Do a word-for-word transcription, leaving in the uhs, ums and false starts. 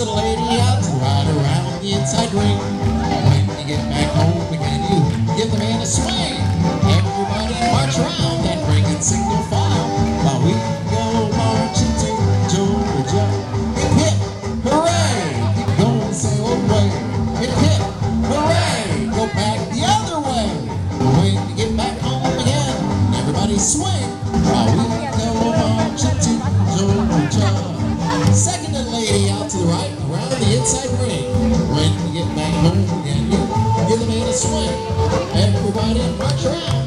the lady out to ride around the inside ring. When you get back home again, you give the man a swing. Everybody march around that ring in single file while we go marching to Georgia. Hip hip, hooray! Keep going, say oh way. Hip hip, hooray! Go back the other way. When you get back home again, everybody swing while we go marching to Georgia. Second lady out to the right, around the inside ring. When you get back home again, you give the man a swing. Everybody march around.